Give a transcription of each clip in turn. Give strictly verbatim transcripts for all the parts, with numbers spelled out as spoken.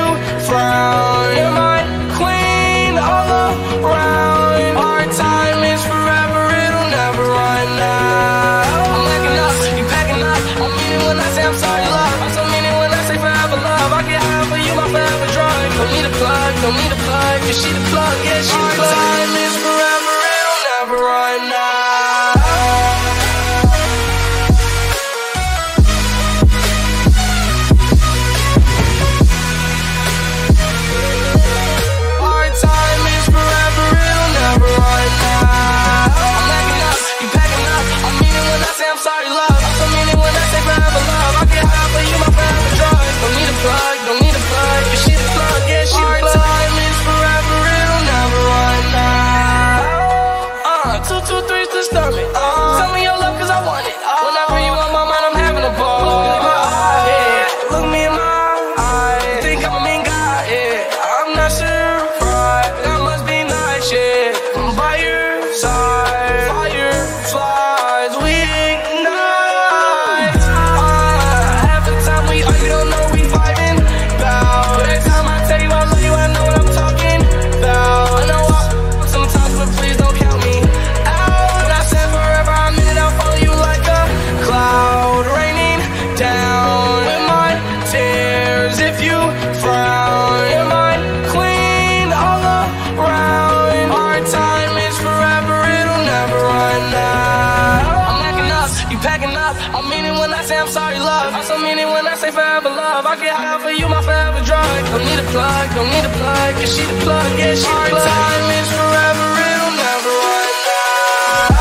frown. You're my queen all around. Our time is forever, it'll never run out. I'm backing up, you packing up. I'm meaning when I say I'm sorry, love. I'm so meaning when I say forever, love. I get high for you, my forever drug. Don't need a plug, don't need a plug. Cause she the plug, yeah, she the plug. Our time is forever, it'll never run out. Our time is forever, it'll never run out. I'm backing up, you packing up. I'm meaning when I say I'm sorry, love. I'm so meaning when I say forever, love. I get high for you, my forever drug. Don't need a plug, don't need a plug. Cause she the plug, yeah, she the plug. Our time is forever, it'll never run out. Uh, two, two, three's the stomach. Uh, tell me your love cause I want it. Uh, whenever you on my mind, I'm having a ball. Look me in my eye, yeah. Look me in my eye. Think I'm a mean guy, yeah. I'm not surprised. That must be nice, yeah. I'm by your side. Fireflies, we ignite. Uh, half the time we argue, don't know we fighting about. Every time I tell you I love you, I know what I'm talking about. I know I sometimes, but please don't count me out. I said forever, I mean it, I'll follow you like a cloud raining down with my tears. If you frown, you're my queen all around. Our time is forever, it'll never run out. I'm backing up, you packing up. I'm meaning when I say I'm sorry, love. I'm so meaning when I say forever, love. I get high for you, my forever drug. Don't need a plug, don't need a plug. Cause she the plug, yeah, she the plug. Our time is forever, it'll never run out.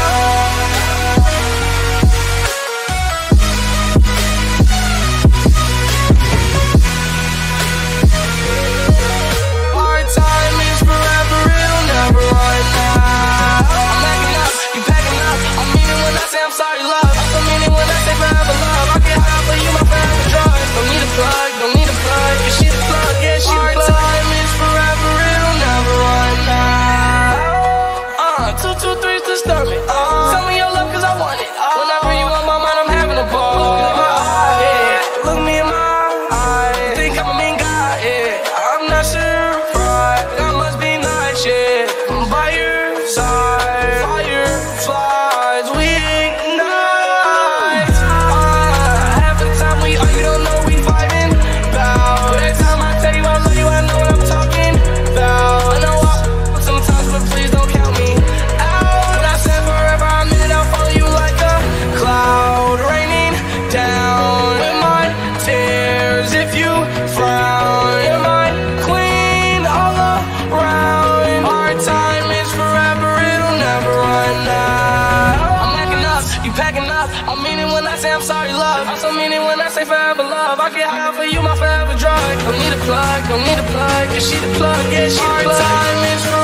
Our time is forever, it'll never run out. I'm backing up, you packing up. I'm meaning when I say I'm sorry, love. I'm so meaning when I say forever, love. I get high for you, my forever drug. Don't need a plug, don't need a plug. Cause she the plug, yeah, she the plug. Our time is forever, it'll never run out. Uh, two, two, three's the stomach. Uh, tell me your love cause I want it. Uh, whenever you on my mind, I'm having a ball. Look me in my eye, yeah. Look me in my eye. Think I'm a mean guy, yeah. I'm not surprised. That must be nice, yeah. I'm by your side. Fireflies, we ignite. Uh, half the time we argue, don't know we fighting about. Every time I tell you I love you, I know what I'm talking about. I know I sometimes, but please don't count me out. I said forever, I mean it, I'll follow you like a cloud raining down with my tears. If you frown, you're my queen all around. Our time is forever, it'll never run out. I'm backing up, you packing up. I'm meaning when I say I'm sorry, love. I'm so meaning when I say forever, love. I get high for you, my forever drug. Don't need a plug, don't need a plug. Cause she the plug, yeah, she the plug. Our time is forever.